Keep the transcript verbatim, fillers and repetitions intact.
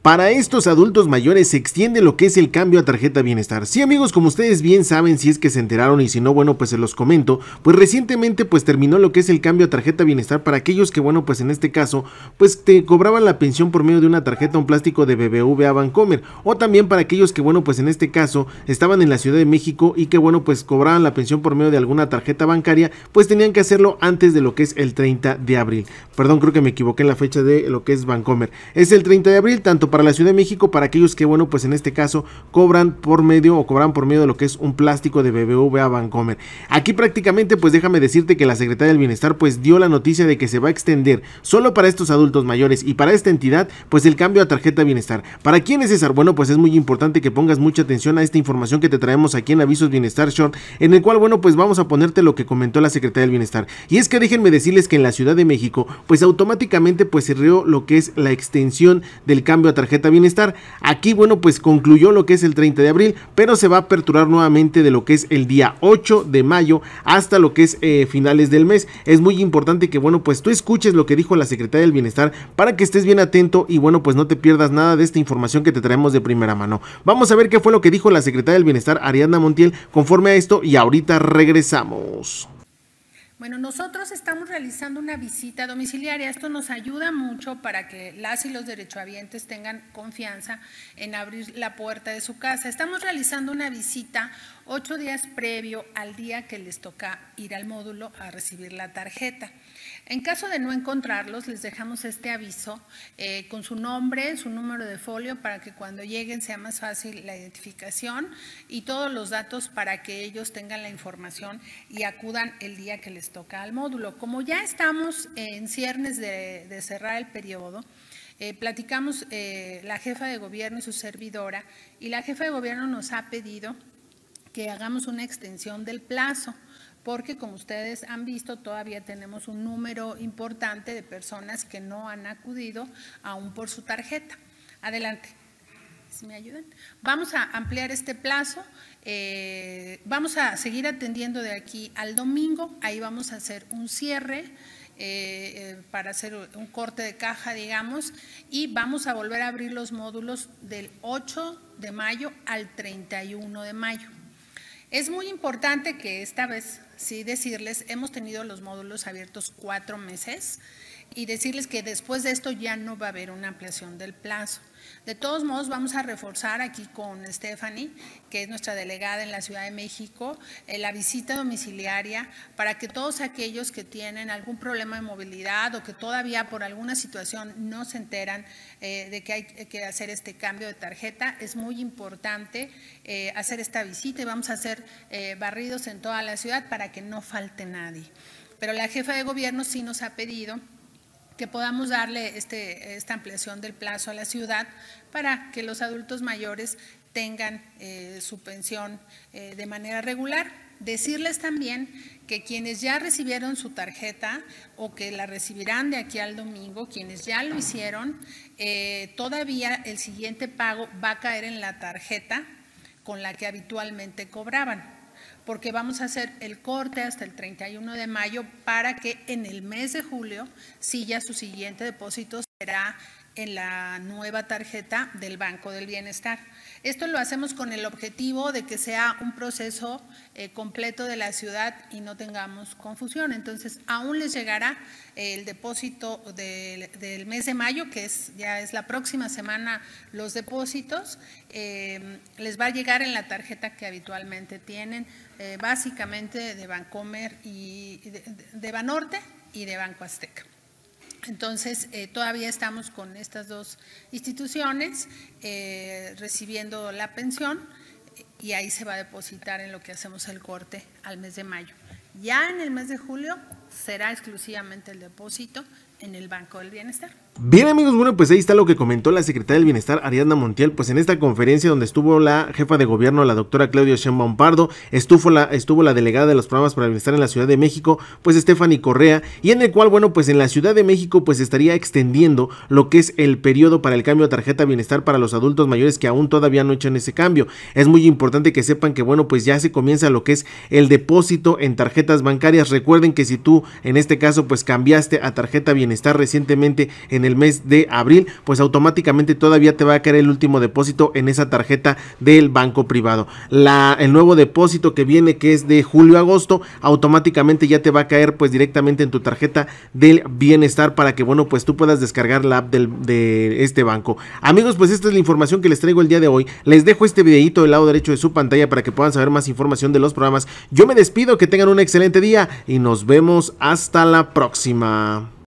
Para estos adultos mayores se extiende lo que es el cambio a tarjeta bienestar. Sí, amigos, como ustedes bien saben, si es que se enteraron y si no, bueno, pues se los comento, pues recientemente pues terminó lo que es el cambio a tarjeta bienestar para aquellos que, bueno, pues en este caso, pues te cobraban la pensión por medio de una tarjeta, un plástico de B B V a Bancomer, o también para aquellos que, bueno, pues en este caso estaban en la Ciudad de México y que, bueno, pues cobraban la pensión por medio de alguna tarjeta bancaria, pues tenían que hacerlo antes de lo que es el treinta de abril. Perdón, creo que me equivoqué en la fecha de lo que es Bancomer. Es el treinta de abril, tanto para la Ciudad de México, para aquellos que, bueno, pues en este caso cobran por medio o cobran por medio de lo que es un plástico de B B V a Bancomer. Aquí prácticamente, pues déjame decirte que la Secretaría del Bienestar pues dio la noticia de que se va a extender solo para estos adultos mayores y para esta entidad pues el cambio a tarjeta bienestar. ¿Para quién es, César? Bueno, pues es muy importante que pongas mucha atención a esta información que te traemos aquí en Avisos Bienestar Short, en el cual, bueno, pues vamos a ponerte lo que comentó la Secretaría del Bienestar. Y es que déjenme decirles que en la Ciudad de México pues automáticamente pues se creó lo que es la extensión del cambio a tarjeta bienestar. Aquí, bueno, pues concluyó lo que es el treinta de abril, pero se va a aperturar nuevamente de lo que es el día ocho de mayo hasta lo que es eh, finales del mes. Es muy importante que, bueno, pues tú escuches lo que dijo la Secretaría del Bienestar para que estés bien atento y, bueno, pues no te pierdas nada de esta información que te traemos de primera mano. Vamos a ver qué fue lo que dijo la Secretaria del Bienestar, Ariadna Montiel, conforme a esto, y ahorita regresamos. Bueno, nosotros estamos realizando una visita domiciliaria. Esto nos ayuda mucho para que las y los derechohabientes tengan confianza en abrir la puerta de su casa. Estamos realizando una visita ocho días previo al día que les toca ir al módulo a recibir la tarjeta. En caso de no encontrarlos, les dejamos este aviso eh, con su nombre, su número de folio, para que cuando lleguen sea más fácil la identificación y todos los datos para que ellos tengan la información y acudan el día que les toca al módulo. Como ya estamos en ciernes de, de cerrar el periodo, eh, platicamos eh, la jefa de gobierno y su servidora, y la jefa de gobierno nos ha pedido que hagamos una extensión del plazo, porque como ustedes han visto todavía tenemos un número importante de personas que no han acudido aún por su tarjeta. Adelante, si me ayudan. Vamos a ampliar este plazo, eh, vamos a seguir atendiendo de aquí al domingo, ahí vamos a hacer un cierre eh, eh, para hacer un corte de caja, digamos, y vamos a volver a abrir los módulos del ocho de mayo al treinta y uno de mayo. Es muy importante que esta vez, sí decirles, hemos tenido los módulos abiertos cuatro meses y decirles que después de esto ya no va a haber una ampliación del plazo. De todos modos, vamos a reforzar aquí con Stephanie, que es nuestra delegada en la Ciudad de México, eh, la visita domiciliaria para que todos aquellos que tienen algún problema de movilidad o que todavía por alguna situación no se enteran eh, de que hay que hacer este cambio de tarjeta, es muy importante eh, hacer esta visita y vamos a hacer eh, barridos en toda la ciudad para que no falte nadie. Pero la jefa de gobierno sí nos ha pedido que podamos darle este, esta ampliación del plazo a la ciudad para que los adultos mayores tengan eh, su pensión eh, de manera regular. Decirles también que quienes ya recibieron su tarjeta o que la recibirán de aquí al domingo, quienes ya lo hicieron, eh, todavía el siguiente pago va a caer en la tarjeta con la que habitualmente cobraban, porque vamos a hacer el corte hasta el treinta y uno de mayo para que en el mes de julio sí ya su siguiente depósito será en la nueva tarjeta del Banco del Bienestar. Esto lo hacemos con el objetivo de que sea un proceso eh, completo de la ciudad y no tengamos confusión. Entonces, aún les llegará el depósito de, del mes de mayo, que es ya es la próxima semana los depósitos, eh, les va a llegar en la tarjeta que habitualmente tienen, eh, básicamente de Bancomer y de, de Banorte y de Banco Azteca. Entonces, eh, todavía estamos con estas dos instituciones eh, recibiendo la pensión y ahí se va a depositar en lo que hacemos el corte al mes de mayo. Ya en el mes de julio será exclusivamente el depósito en el Banco del Bienestar. Bien, amigos, bueno, pues ahí está lo que comentó la secretaria del Bienestar, Ariadna Montiel, pues en esta conferencia donde estuvo la jefa de gobierno, la doctora Claudia Sheinbaum Pardo, estuvo la, estuvo la delegada de los programas para el bienestar en la Ciudad de México, pues Stephanie Correa, y en el cual, bueno, pues en la Ciudad de México pues estaría extendiendo lo que es el periodo para el cambio a tarjeta bienestar para los adultos mayores que aún todavía no echan ese cambio. Es muy importante que sepan que, bueno, pues ya se comienza lo que es el depósito en tarjetas bancarias. Recuerden que si tú, en este caso, pues cambiaste a tarjeta bienestar recientemente en en el mes de abril, pues automáticamente todavía te va a caer el último depósito en esa tarjeta del banco privado. La, el nuevo depósito que viene, que es de julio a agosto, automáticamente ya te va a caer pues directamente en tu tarjeta del bienestar, para que bueno pues tú puedas descargar la app del, de este banco. Amigos, pues esta es la información que les traigo el día de hoy. Les dejo este videito del lado derecho de su pantalla para que puedan saber más información de los programas. Yo me despido, que tengan un excelente día y nos vemos hasta la próxima.